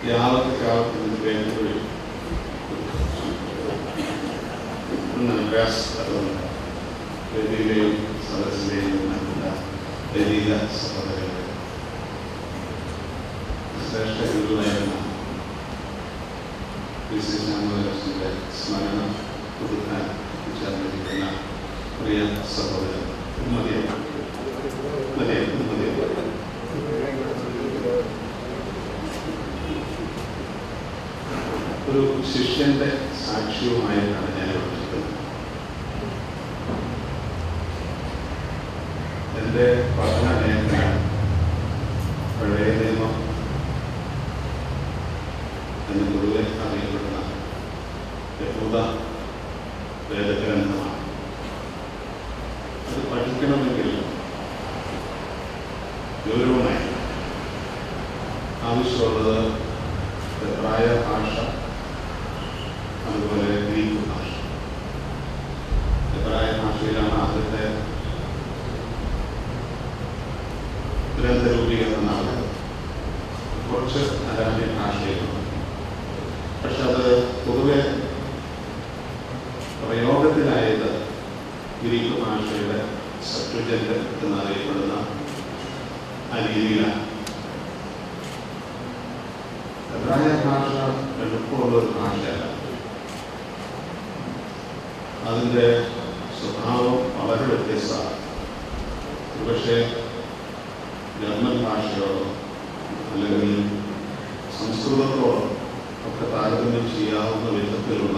ത്യാഗത്തിന് വേണ്ടി വേദിയിലെയും സദസ്സിലെയും നൽകുന്ന ദൈവിക സഹോദരങ്ങളെ, ശ്രേഷ്ഠ ഗുരുവായിരുന്ന ശ്രീരാമകൃഷ്ണന്റെ സ്മരണം പുതുക്കാൻ ചേർന്നിരിക്കുന്ന പ്രിയ സഹോദരൻ ഒരു ശിഷ്യന്റെ സാക്ഷ്യവുമായിട്ടാണ് ഞാൻ വിളിച്ചത്. എൻ്റെ പഠന മേഖല പഴയ നിയമം എന്ന് പൊതുവെ അറിയപ്പെടുന്ന യഹൂദ വേദഗ്രന്ഥമാണ്. അത് പഠിക്കണമെങ്കിൽ ഗൗരവമായി ആവശ്യമുള്ളത് എബ്രായ ഭാഷ, അതുപോലെ ഗ്രീക്ക് ഭാഷ. എബ്രായ ഭാഷയിലാണ് ആദ്യത്തെ ഗ്രന്ഥരൂപീകരണം നടന്നത്. കുറച്ച് അരാമ്യ ഭാഷയിലാണ്. പക്ഷെ അത് പൊതുവെ പ്രയോഗത്തിലായത് ഗ്രീക്ക് ഭാഷയുടെ സെപ്റ്റുജന്റ് എന്നറിയപ്പെടുന്ന ആ രീതിയിലാണ്. എബ്രായ ഭാഷ എളുപ്പമുള്ളൊരു ഭാഷയല്ല. അതിൻ്റെ സ്വഭാവം വളരെ വ്യത്യസ്തമാണ്. പക്ഷേ ജർമ്മൻ ഭാഷയോടോ അല്ലെങ്കിൽ സംസ്കൃതത്തോടോ ഒക്കെ താരതമ്യം ചെയ്യാവുന്ന വിധത്തിലുള്ള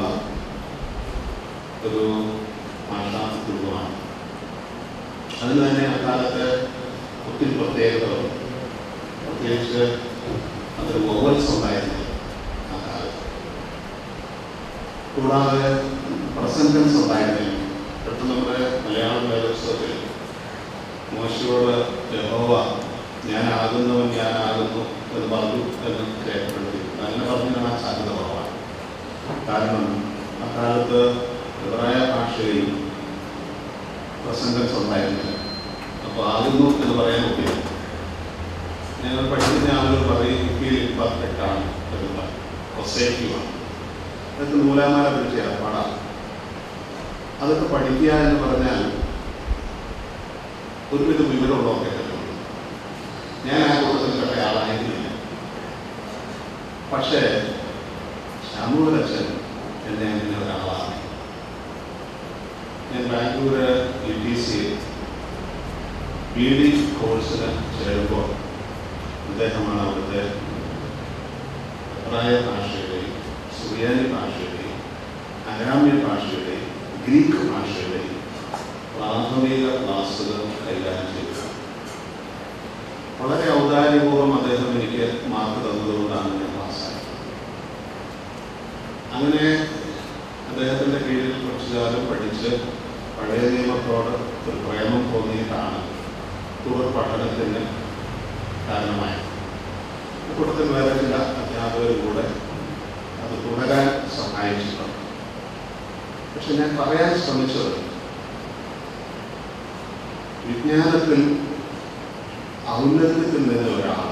ഒരു ഭാഷാ രൂപമാണ്. അതിന് തന്നെ അക്കാലത്ത് ഒത്തിരി പ്രത്യേകതകളും, പ്രത്യേകിച്ച് അതൊരു വൊവൽസ് ഉണ്ടായിരുന്നു ആ കാലത്ത്. കൂടാതെ പ്രസന്റൻസ് ഉണ്ടായിരുന്നില്ല. പെട്ടെന്ന് നമ്മുടെ മലയാളം വേദപുസ്തകത്തിൽ മോശയോട് യഹോവ ഞാനാകുന്നവൻ ഞാനാകുന്നു എന്ന് പറഞ്ഞു എന്ന് രേഖപ്പെടുത്തി. അങ്ങനെ പറഞ്ഞാൽ ആ സാധ്യത കുറവാണ്. കാരണം അക്കാലത്ത് എബ്രായ ഭാഷയിൽ പ്രസന്റൻസ് ഉണ്ടായിരുന്നില്ല. അപ്പോൾ ആകുന്നു എന്ന് പറയാൻ ഒത്തിരി ഞങ്ങൾ പഠിക്കുന്ന ആളുകൾ പറയും ഫീലിംഗ് പെർഫെക്റ്റ് ആണ് എന്നുള്ള പൊസേറ്റീവാണ്. അതൊക്കെ നൂലാമാല പിടിച്ച പാടാണ്. അതൊക്കെ പഠിക്കുക എന്ന് പറഞ്ഞാൽ ഒരുവിധം വിവരമുള്ളതൊക്കെ പറ്റുള്ളൂ. ഞാൻ ആ കൂട്ടത്തിൽപ്പെട്ട ആളായിരുന്നില്ല. പക്ഷേ ശാമുവലച്ഛൻ എന്നെ അങ്ങനെ ഒരാളാണ്. ഞാൻ ബാംഗ്ലൂർ UTC BD കോഴ്സിന് ചേരുമ്പോൾ അദ്ദേഹമാണ് അവിടുത്തെ എബ്രായ ഭാഷയുടെയും സുറിയാനി ഭാഷയുടെയും അരാമ്യ ഭാഷയുടെയും ഗ്രീക്ക് ഭാഷയുടെയും പ്രാഥമിക ക്ലാസുകൾ കൈകാര്യം ചെയ്തത്. വളരെ ഔദാര്യപൂർവ്വം അദ്ദേഹം എനിക്ക് മാർക്ക് തന്നതുകൊണ്ടാണ് ഞാൻ പാസ്സായത്. അങ്ങനെ അദ്ദേഹത്തിൻ്റെ കീഴിൽ കുറച്ചു കാലം പഠിച്ച് പഴയ നിയമത്തോട് ഒരു പ്രേമം തോന്നിയിട്ടാണ് തുടർ പഠനത്തിന് കാരണമായത്. കൂട്ടത്തിൽ വേറെ ചില അധ്യാപകരും കൂടെ അത് തുടരാൻ സഹായിച്ചിട്ടുണ്ട്. പക്ഷെ ഞാൻ പറയാൻ ശ്രമിച്ചത് വിജ്ഞാനത്തിൽ ഔന്നത്യത്തിൽ നിന്ന് ഒരാൾ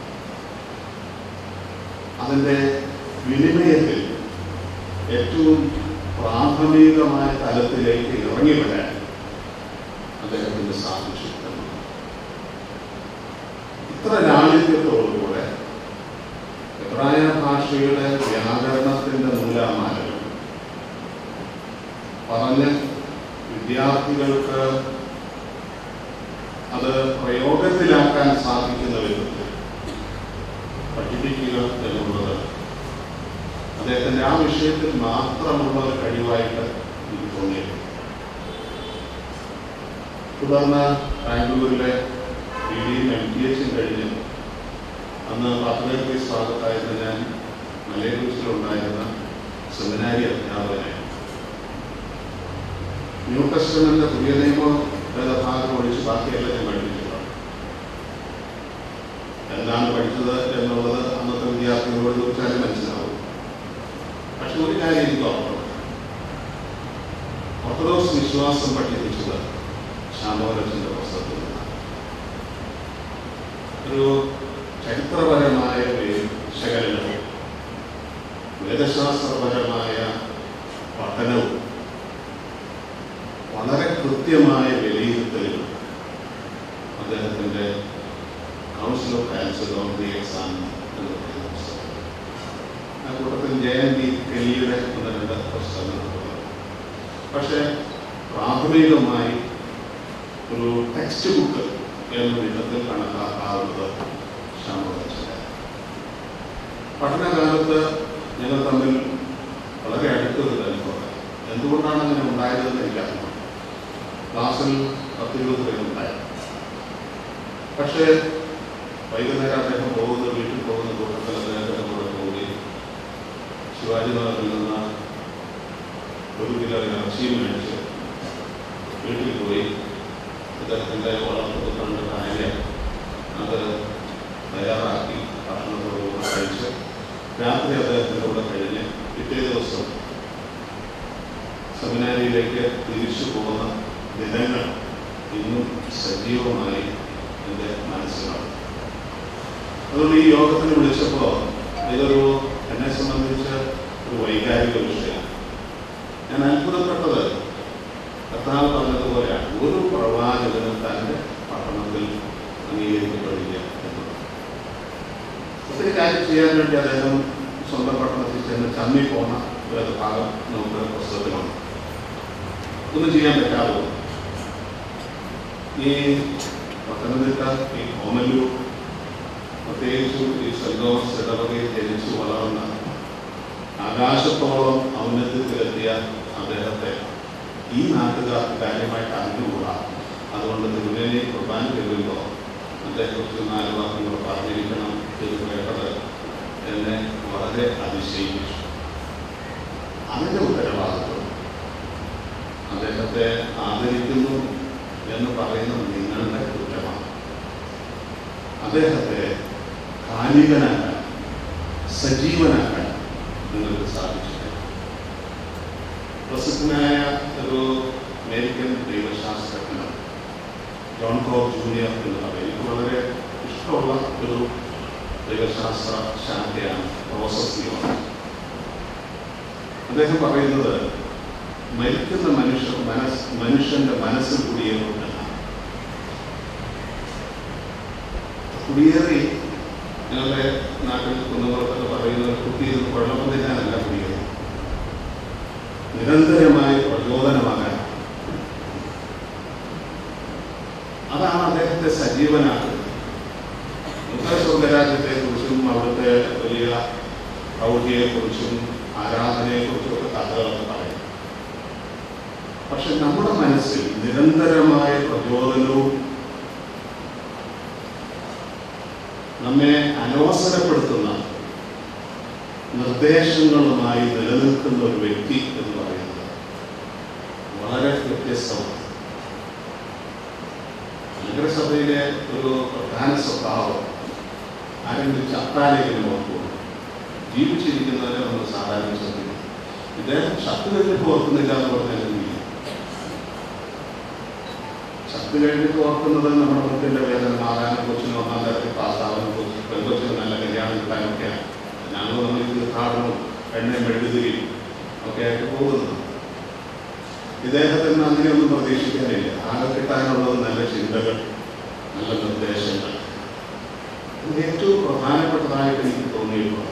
അതിൻ്റെ വിനിമയത്തിൽ ഏറ്റവും പ്രാഥമികമായ തലത്തിലേക്ക് ഇറങ്ങി വരാൻ അദ്ദേഹത്തിന് സാധിച്ചു. ഇത്ര ലാളിത്യത്തോടുകൂടെ എബ്രായ ഭാഷയുടെ വ്യാകരണത്തിൻ്റെ നൂലാമാലകൾ പറഞ്ഞ് വിദ്യാർത്ഥികൾക്ക് അത് പ്രയോഗത്തിലാക്കാൻ സാധിക്കുന്ന വിധത്തിൽ പഠിപ്പിക്കുക എന്നുള്ളത് അദ്ദേഹത്തിൻ്റെ ആ വിഷയത്തിൽ മാത്രമുള്ള ഒരു കഴിവായിട്ട് എനിക്ക് തോന്നിയിട്ടുണ്ട്. തുടർന്ന് ബാംഗ്ലൂരിലെ BD-യും MPH-ഉം കഴിഞ്ഞ് അന്ന് പാത്രത്തിൽ സ്വാഗതമായിരുന്ന ഞാൻ മലയക്കുറിച്ചിലുണ്ടായിരുന്ന സെമിനാരി അധ്യാപകനായിരുന്നു. ന്യൂ ടെസ്റ്റ്മെന്റ് പുതിയ നിയമ വേദഭാഗം ഒഴിച്ച് ബാക്കിയെല്ലാം ഞാൻ പഠിപ്പിച്ചിട്ടുണ്ട്. എന്താണ് പഠിച്ചത് എന്നുള്ളത് അന്നത്തെ വിദ്യാർത്ഥികളോട് ചോദിച്ചാലും മനസ്സിലാവും. പക്ഷെ ഒരു കാര്യം എനിക്ക് ഓർമ്മ, ഓർത്തഡോക്സ് വിശ്വാസം പഠിപ്പിച്ചത് ശാമോലച്ഛൻ്റെ പുസ്തകത്തിൽ ഒരു ചരിത്രപരമായ വിശകലനവും വേദശാസ്ത്രപരമായ പഠനവും വളരെ കൃത്യമായ വിലയിരുത്തലും അദ്ദേഹത്തിൻ്റെ council of answer on the exam എന്ന് പറയുന്ന പുസ്തകം. ആ കൂട്ടത്തിൽ JND കെല്ലിയുടെ 1-2 പുസ്തകങ്ങളുള്ളത്. പക്ഷേ പ്രാഥമികമായി ഒരു ടെക്സ്റ്റ് ബുക്ക് എന്ന വിധത്തിൽ കണക്കാക്കാവുന്നത് ശാമോദരൻ. പഠനകാലത്ത് ഞങ്ങൾ തമ്മിൽ വളരെ അടുത്തൊരു അനുഭവം. എന്തുകൊണ്ടാണ് അങ്ങനെ ഉണ്ടായതെന്ന് എനിക്കറിയാം. ക്ലാസ്സിൽ 10-20 പേരുണ്ടായിരുന്നു. പക്ഷേ വൈകുന്നേരം അദ്ദേഹം വീട്ടിൽ പോകുന്ന കൂട്ടത്തിൽ അദ്ദേഹത്തിൻ്റെ കൂടെ പോവുകയും ശിവാജി നഗറിൽ നിന്ന് 1 കിലോ ഇറച്ചിയും മേടിച്ച് വീട്ടിൽ പോയി അദ്ദേഹത്തിൻ്റെ വളർത്തുപുത്രൻ്റെ കായലെ അത് തയ്യാറാക്കി ഭക്ഷണത്തോടുകൂടെ കഴിച്ച് രാത്രി അദ്ദേഹത്തിൻ്റെ കൂടെ കഴിഞ്ഞ് പിറ്റേ ദിവസം സെമിനാരിയിലേക്ക് തിരിച്ചു പോകുന്ന ദിനങ്ങൾ ഇന്നും സജീവമായി എൻ്റെ മനസ്സിലാണ്. അതുകൊണ്ട് ഈ യോഗത്തിന് വിളിച്ചപ്പോൾ ഇതൊരു എന്നെ സംബന്ധിച്ച് ഒരു വൈകാരിക വിഷയമാണ്. ഞാൻ അത്ഭുതപ്പെട്ടത് കർത്താവ് പറഞ്ഞതുപോലെയാണ്, ഒരു പ്രവാചകനും തൻ്റെ പട്ടണത്തിൽ അംഗീകരിക്കപ്പെടില്ല എന്നത്. ഒത്തിരി കാര്യം ചെയ്യാൻ വേണ്ടി അദ്ദേഹം സ്വന്തം പട്ടണത്തിൽ ചെന്ന് ചമ്മി പോകുന്ന ഒരു ഭാഗം നമുക്ക് പുസ്തകത്തിലുണ്ട്. ഒന്നും ചെയ്യാൻ പറ്റാതെ ഈ പത്തനംതിട്ട, ഈ ഓമല്ലൂർ, പ്രത്യേകിച്ചും ഈ സെന്റ് തോമസ് ഇടവകയിൽ ജനിച്ചു വളർന്ന ആകാശത്തോളം ഔന്നത്യത്തിലെത്തിയ അദ്ദേഹത്തെ ഈ നാട്ടുകാർക്ക് കാര്യമായിട്ട് അറിഞ്ഞുകൂടാ. അതുകൊണ്ട് തിരുവേലി കുർബാന ചെല്ലുമ്പോൾ അദ്ദേഹത്തെക്കുറിച്ച് 4 വാക്കുകൾ പറഞ്ഞിരിക്കണം എന്ന് കേട്ടത് എന്നെ വളരെ അതിശയിപ്പിച്ചു. അതിൻ്റെ ഉത്തരവാദിത്വം അദ്ദേഹത്തെ ആദരിക്കുന്നു എന്ന് പറയുന്നത് നിങ്ങളുടെ കുറ്റമാണ്. അദ്ദേഹത്തെ കാലികനാക്കാൻ, സജീവനാക്കാൻ നിങ്ങൾക്ക് സാധിച്ചില്ല. പ്രസിദ്ധനായ ഒരു അമേരിക്കൻ ദൈവശാസ്ത്രജ്ഞൻ ജോൺ കോബ് ജൂനിയർ എന്ന് പറയും. എനിക്ക് വളരെ ഇഷ്ടമുള്ള ഒരു ദൈവശാസ്ത്ര ശാഖയാണ് പ്രോസസ് തിയോളജി. അദ്ദേഹം പറയുന്നത് മരിക്കുന്ന മനുഷ്യന്റെ മനസ്സിൽ കുടിയേറും എന്നാണ്. കുടിയേറി ഞങ്ങളുടെ നാട്ടിൽ കുന്നുകളൊക്കെ പറയുന്നത് കുത്തിയിരുന്ന് കുഴപ്പം തിന്നാനല്ല കുടിയേറി, നിരന്തരമായി പ്രചോദനമാകാൻ. അതാണ് അദ്ദേഹത്തെ സജീവനാക്കുന്നത്. സ്വർഗരാജ്യത്തെക്കുറിച്ചും അവിടുത്തെ വലിയ പ്രൗഢിയെക്കുറിച്ചും ആരാധനയെക്കുറിച്ചും ഒക്കെ കഥകളൊക്കെ പറയും. പക്ഷെ നമ്മുടെ മനസ്സിൽ നിരന്തരമായ പ്രചോദനവും നമ്മെ അനവസരപ്പെടുത്തുന്ന നിർദ്ദേശങ്ങളുമായി നിലനിൽക്കുന്ന ഒരു വ്യക്തി എന്ന് പറയുന്നത് വളരെ വ്യത്യസ്തമാണ്. നഗരസഭയിലെ ഒരു പ്രധാന സ്വഭാവം ആരെങ്കിലും ചത്താലെങ്കിലും ഓർക്കും, ജീവിച്ചിരിക്കുന്നവരെ നമ്മൾ സാധാരണ ശ്രദ്ധിക്കും. ഇദ്ദേഹം ചത്ത് കഴിഞ്ഞിട്ട് ഓർക്കുന്നില്ല എന്ന് പറഞ്ഞാൽ ചത്ത് കഴിഞ്ഞിട്ട് ഓർക്കുന്നത് നമ്മുടെ മുഖത്തിൻ്റെ വേദന മാറാനും കൊച്ചിന് 1-ാം തരത്തിൽ പാസ്സാവാനും പെൺകൊച്ചിന് നല്ല കല്യാണം കിട്ടാനൊക്കെയാണ്. ഞങ്ങൾ നമ്മൾ തീർത്ഥാടനവും എണ്ണയും മെഴുകുതിരിയും ഒക്കെ ആയിട്ട് പോകുന്നത്. ഇദ്ദേഹത്തിന് അങ്ങനെയൊന്നും പ്രതീക്ഷിക്കാനില്ല. ആകെ കിട്ടാനുള്ളത് നല്ല ചിന്തകൾ, നല്ല നിർദ്ദേശങ്ങൾ. ഇത് ഏറ്റവും പ്രധാനപ്പെട്ടതായിട്ട് എനിക്ക് തോന്നിയിട്ടുള്ളത്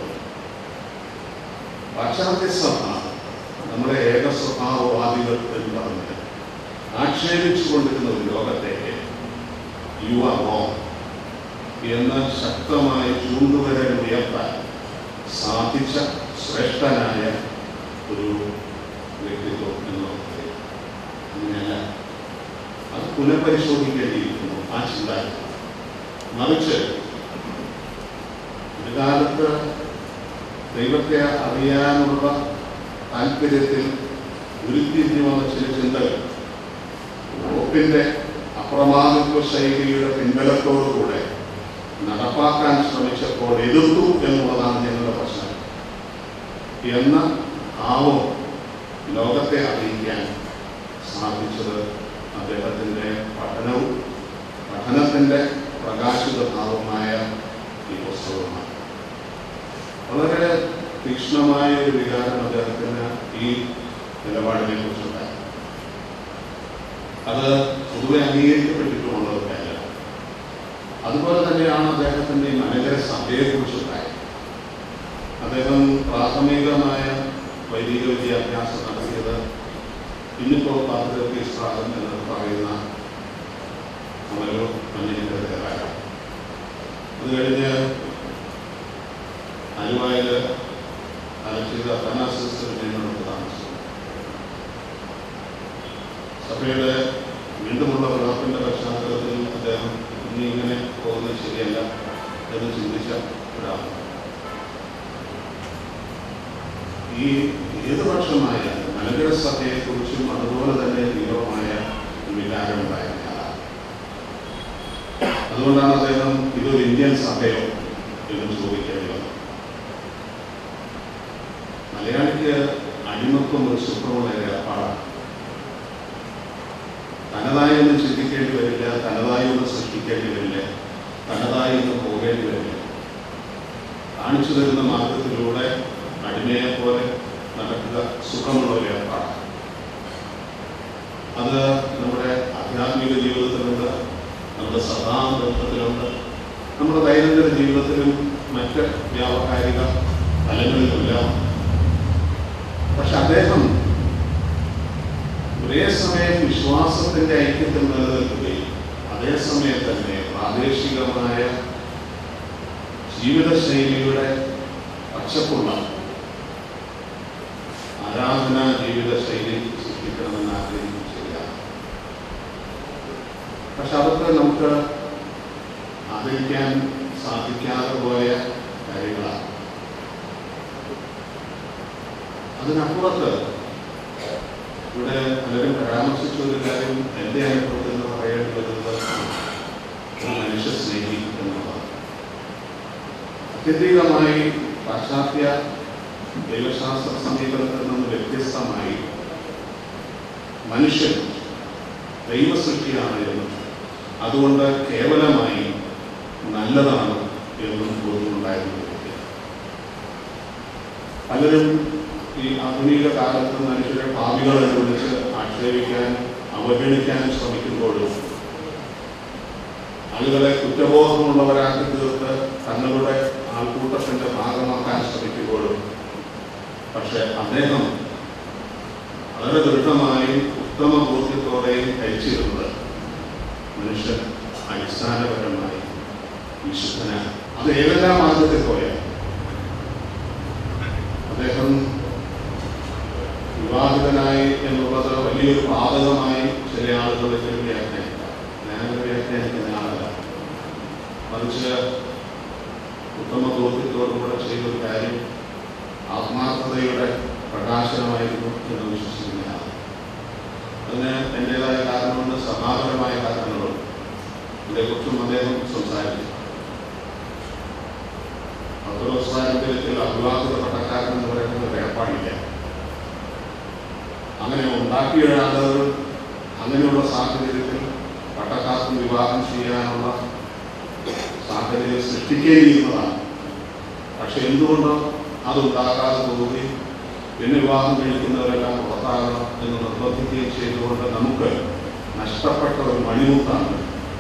പാശ്ചാത്യ സഭ നമ്മുടെ ഏക സ്വഭാവവാദികൾ എന്ന് പറഞ്ഞത് ആക്ഷേപിച്ചു കൊണ്ടിരുന്ന ഒരു ലോകത്തെ യു ആർ റോങ് എന്ന ശക്തമായി ചൂണ്ടുവരൽ ഉയർത്താൻ സാധിച്ച ശ്രേഷ്ഠനായ ഒരു വ്യക്തിത്വം എന്ന് പറയുന്നത് അങ്ങനെയല്ല. അത് പുനഃപരിശോധിക്കേണ്ടിയിരിക്കുന്നു ആ ചിന്ത. മറിച്ച് ഒരു കാലത്ത് ദൈവത്തെ അറിയാനുള്ള താല്പര്യത്തിൽ ഉരുത്തിരിഞ്ഞു വന്ന ചില ചിന്തകൾ പോപ്പിന്റെ അപ്രമാദിത്വ ശൈലിയുടെ പിൻബലത്തോടുകൂടെ നടപ്പാക്കാൻ ശ്രമിച്ചപ്പോൾ എതിർത്തു എന്നുള്ളതാണ് ഞങ്ങളുടെ പ്രശ്നം എന്ന ഭാവം ലോകത്തെ അറിയിക്കാൻ സാധിച്ചത് അദ്ദേഹത്തിൻ്റെ പഠനത്തിൻ്റെ പ്രകാശിത ഭാവമായ ഈ പുസ്തകമാണ്. വളരെ തീക്ഷ്ണമായ ഒരു വികാരം അദ്ദേഹത്തിന് ഈ നിലപാടിനെ കുറിച്ചുണ്ടായി. അത് പൊതുവെ അംഗീകരിക്കപ്പെട്ടിട്ടുമുള്ളത് കാര്യമാണ്. അതുപോലെ തന്നെയാണ് അദ്ദേഹത്തിൻ്റെ ഈ മലങ്കര സഭയെക്കുറിച്ചുണ്ടായത്. അദ്ദേഹം പ്രാഥമികമായ വൈദിക വിദ്യാഭ്യാസം നടത്തിയത് ഇന്നിപ്പോൾ പാത്രീസ് പ്രാഥം എന്ന് പറയുന്ന ഒരു മഞ്ഞിൻ്റെതാണ്. അത് കഴിഞ്ഞ് ആലുവായിൽ ചെയ്ത അനാസിസ്റ്റോട് താമസിച്ചു. സഭയുടെ വീണ്ടുമുള്ള പ്രവർത്തനത്തിന്റെ പശ്ചാത്തലത്തിൽ അദ്ദേഹം ഇനി ഇങ്ങനെ പോകുന്നത് ശരിയല്ല എന്ന് ചിന്തിച്ച ഒരാളാണ്. ഈ ഏതുപക്ഷമായ മലങ്കര സഭയെക്കുറിച്ചും അതുപോലെ തന്നെ തീവ്രമായ വികാരമുണ്ടായ ആളാണ്. അതുകൊണ്ടാണ് അദ്ദേഹം ഇതൊരു ഇന്ത്യൻ സഭയോ എന്ന് ചോദിക്കേണ്ടി വന്നത്. മലയാളിക്ക് അടിമത്വം ഒരു സുഖമുള്ള ഏർപ്പാടാണ്. തനതായി ഒന്നും ചിന്തിക്കേണ്ടി വരില്ല, തനതായി ഒന്നും സൃഷ്ടിക്കേണ്ടി വരില്ല, തനതായി ഒന്നും പോകേണ്ടി വരില്ല. കാണിച്ചു തരുന്ന മാർഗത്തിലൂടെ അടിമയെ പോലെ നടക്കുക സുഖമുള്ള ഒരു ഏർപ്പാടാണ്. അത് നമ്മുടെ ആധ്യാത്മിക ജീവിതത്തിലുണ്ട്, നമ്മുടെ സദാന്തത്വത്തിലുണ്ട്, നമ്മുടെ ദൈനംദിന ജീവിതത്തിലും മറ്റ് വ്യാവഹാരിക തലങ്ങളിലുമെല്ലാം. പക്ഷെ അദ്ദേഹം ഒരേ സമയം വിശ്വാസത്തിന്റെ ഐക്യത്തിൽ നിലനിൽക്കുകയും അതേസമയം തന്നെ പ്രാദേശികമായ ജീവിതശൈലിയുടെ പച്ചപ്പുള്ള ആരാധനാ ജീവിതശൈലി സൃഷ്ടിക്കണമെന്ന് ആഗ്രഹിക്കും ശരിയാണ്. പക്ഷെ അതൊക്കെ നമുക്ക് ആദരിക്കാൻ സാധിക്കാതെ പോയ കാര്യങ്ങളാണ്. അതിനപ്പുറത്ത് ഇവിടെ പലരും പരാമർശിച്ച ഒരു കാര്യം എൻ്റെ അനുഭവത്തിൽ നിന്ന് പറയേണ്ടി വരുന്നത് ഒരു മനുഷ്യ സ്നേഹി എന്നുള്ളതാണ്. അത്യന്തികമായി പാശ്ചാത്യ ദൈവശാസ്ത്ര സമീപനത്തിൽ നിന്ന് വ്യത്യസ്തമായി മനുഷ്യൻ ദൈവസൃഷ്ടിയാണ് എന്നും അതുകൊണ്ട് കേവലമായി നല്ലതാണ് എന്നും ബോധ്യമുണ്ടായിരുന്നു. പലരും ഈ ആധുനിക കാലത്ത് മനുഷ്യരെ പാപികളെ വിളിച്ച് ആക്ഷേപിക്കാനും അവഗണിക്കാനും ശ്രമിക്കുമ്പോഴും ആളുകളെ കുറ്റബോധമുള്ളവരാക്കി തീർത്ത് തങ്ങളുടെ ആൾക്കൂട്ടത്തിന്റെ ഭാഗമാക്കാൻ ശ്രമിക്കുമ്പോഴും പക്ഷെ അദ്ദേഹം വളരെ ദൃഢമായും ഉത്തമ ബോധ്യത്തോടെയും കഴിച്ചിരുന്നത് മനുഷ്യൻ അടിസ്ഥാനപരമായി വിശുദ്ധനാണ്. അത് ഏതെല്ലാം മാർഗത്തിൽ പോയാൽ അദ്ദേഹം വിവാഹിതനായി എന്നുള്ളത് വലിയൊരു പാതകമായി ചില ആളുകളിൽ വ്യാഖ്യാനിക്കാം. ഞാനൊരു വ്യാഖ്യാനിക്കുന്ന ആളല്ല, മറിച്ച് ഉത്തമ ബോധ്യത്തോടുകൂടെ ചെയ്തൊരു കാര്യം ആത്മാർത്ഥതയുടെ പ്രകാശനമായിരുന്നു എന്ന് വിശ്വസിക്കുന്നതാണ്. അതിന് എൻ്റെതായ കാരണമുണ്ട്, സമാപരമായ കാരണങ്ങളുണ്ട്. ഇതേക്കുറിച്ചും അദ്ദേഹം സംസാരിച്ചു. പത്രോസ്വാരത്തിൽ അവിവാഹിത പട്ടക്കാരൻ എന്ന് പറയുന്നത് ഒരു ഏർപ്പാടില്ല. അങ്ങനെ ഉണ്ടാക്കിയ ആളുകൾ അങ്ങനെയുള്ള സാഹചര്യത്തിൽ പട്ടക്കാർക്കും വിവാഹം ചെയ്യാനുള്ള സാഹചര്യം സൃഷ്ടിക്കേണ്ടിയിരുന്നതാണ്. പക്ഷെ എന്തുകൊണ്ടോ അതുണ്ടാക്കാതെ പോവുകയും പിന്നെ വിവാഹം കഴിക്കുന്നവരെല്ലാം പുറത്താകണം എന്ന് നിർബന്ധിക്കുകയും ചെയ്തുകൊണ്ട് നമുക്ക് നഷ്ടപ്പെട്ട ഒരു മണിമുത്താണ്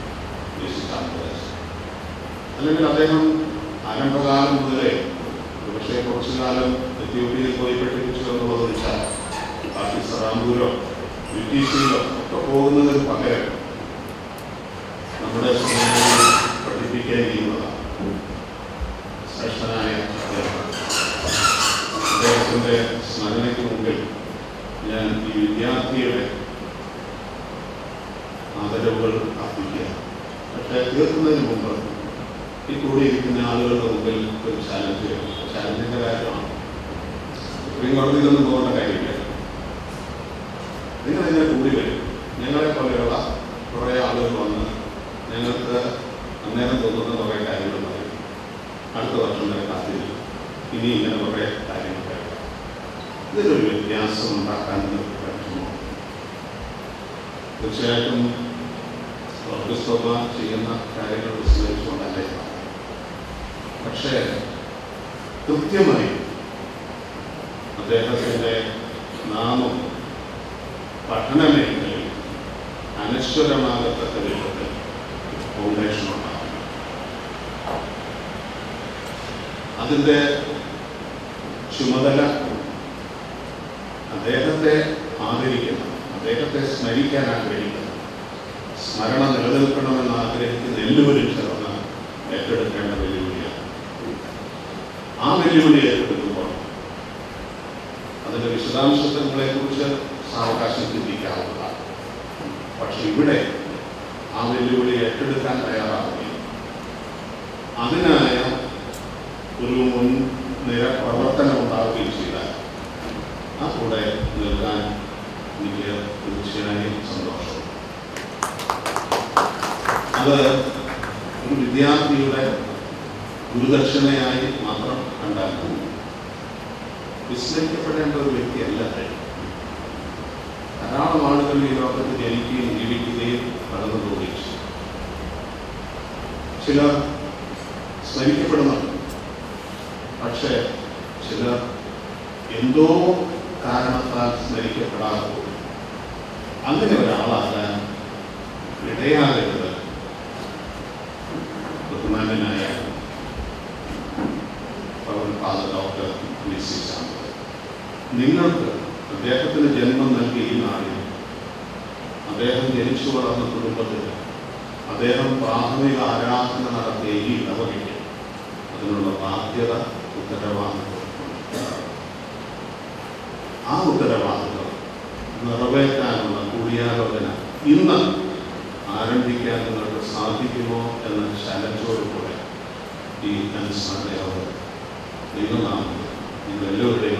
അല്ലെങ്കിൽ അദ്ദേഹം ആരംഭകാലം മുതലേ പക്ഷേ കുറച്ചു കാലം എത്യോപ്യയിൽ പോയി പഠിപ്പിച്ചു എന്നുള്ളത് വെച്ചാൽ ബാക്കി സറാമ്പൂരോ ബ്രിട്ടീഷിലോ ഒക്കെ പോകുന്നതിന് പകരം നമ്മുടെ പഠിപ്പിക്കേണ്ടിയിരുന്നതാണ്. ശ്രേഷ്ഠനായ അദ്ദേഹത്തിൻ്റെ സ്മരണയ്ക്ക് മുമ്പിൽ ഞാൻ ഈ വിദ്യാർത്ഥിയുടെ ആദരവുകൾ അർപ്പിക്കുക. പക്ഷേ തീർക്കുന്നതിന് മുമ്പ് ഈ കൂടിയിരിക്കുന്ന ആളുകളുടെ മുമ്പിൽ ഒരു ചാലഞ്ചിന്റെ കാര്യമാണ്. സുപ്രീം കോടതിയിലൊന്നും പോകേണ്ട കാര്യമില്ല. നിങ്ങൾ ഇതിനെ കൂടി വരും. ഞങ്ങളെ പോലെയുള്ള കുറേ ആളുകൾ വന്ന് ഞങ്ങൾക്ക് അന്നേരം തോന്നുന്ന കുറേ കാര്യങ്ങൾ പറയും. അടുത്ത വർഷം വരെ കാത്തിരിക്കും. ഇനി ഇങ്ങനെ കുറേ കാര്യങ്ങൾ പറയാം. ഇതിലൊരു വ്യത്യാസം ഉണ്ടാക്കാൻ പറ്റുമോ? തീർച്ചയായിട്ടും ക്രിസ്തോമ ചെയ്യുന്ന കാര്യങ്ങൾ വിസ്മരിച്ചുകൊണ്ടല്ലേ. പക്ഷേ കൃത്യമായി അദ്ദേഹത്തിൻ്റെ നാമം പഠന മേഖലയിൽ അനശ്വരമാകത്തക്ക വിധത്തിൽ ഫൗണ്ടേഷൻ ഉണ്ടാകും. അതിൻ്റെ ചുമതല അദ്ദേഹത്തെ ആദരിക്കുന്ന, അദ്ദേഹത്തെ സ്മരിക്കാൻ ആഗ്രഹിക്കുന്ന, സ്മരണ നിലനിൽക്കണമെന്ന് ആഗ്രഹിക്കുന്ന എല്ലാവരും ചേർന്ന് ഏറ്റെടുക്കേണ്ട വെല്ലുവിളിയാണ്. ആ വെല്ലുവിളി ഏറ്റെടുക്കുമ്പോൾ അതിൻ്റെ വിശദാംശങ്ങളെക്കുറിച്ച് സാവകാശം ചിന്തിക്കാവുന്നതാണ്. പക്ഷെ ഇവിടെ ആ വെല്ലുവിളി ഏറ്റെടുക്കാൻ തയ്യാറാവുകയും അതിനായ ഒരു മുൻനിര പ്രവർത്തനം ഉണ്ടാവുകയും ചെയ്താൽ ആ കൂടെ നിൽക്കാൻ എനിക്ക് തീർച്ചയായും സന്തോഷം. അത് ഒരു വിദ്യാർത്ഥിയുടെ ഗുരുദക്ഷിണയായി മാത്രം കണ്ടാൽ വിസ്മരിക്കപ്പെടേണ്ട ഒരു വ്യക്തിയല്ല. ധാരാളം ആളുകൾ ഈ ലോകത്ത് ജനിക്കുകയും ജീവിക്കുകയും കടന്നു പോവുകയും ചെയ്യും. ചിലർ സ്മരിക്കപ്പെടുന്നുണ്ട്, പക്ഷേ ചിലർ എന്തോ കാരണത്താൽ സ്മരിക്കപ്പെടാതെ പോകും. അങ്ങനെ ഒരാളാകാൻ ഇടയാകരുത് ബഹുമാന്യനായ ഫാദർ ഡോക്ടർ വി.സി. സാമുവൽ. നിങ്ങൾക്ക് അദ്ദേഹത്തിന് ജന്മം നൽകിയ ഈ നാളിൽ, അദ്ദേഹം ജനിച്ചു വളർന്ന കുടുംബത്തിൽ, അദ്ദേഹം പ്രാഥമിക ആരാധന നടത്തിയ ഈ ഇടവകയ്ക്ക് അതിനുള്ള ബാധ്യത, ഉത്തരവാദിത്വം. ആ ഉത്തരവാദിത്വം നിറവേറ്റാനുള്ള കൂടിയാലോചന ഇന്ന് ആരംഭിക്കാൻ നിങ്ങൾക്ക് സാധിക്കുമോ എന്ന ചലഞ്ചോടുകൂടെ ഈ അനുസ്മരണ യോഗം നിങ്ങളെല്ലാവരുടെയും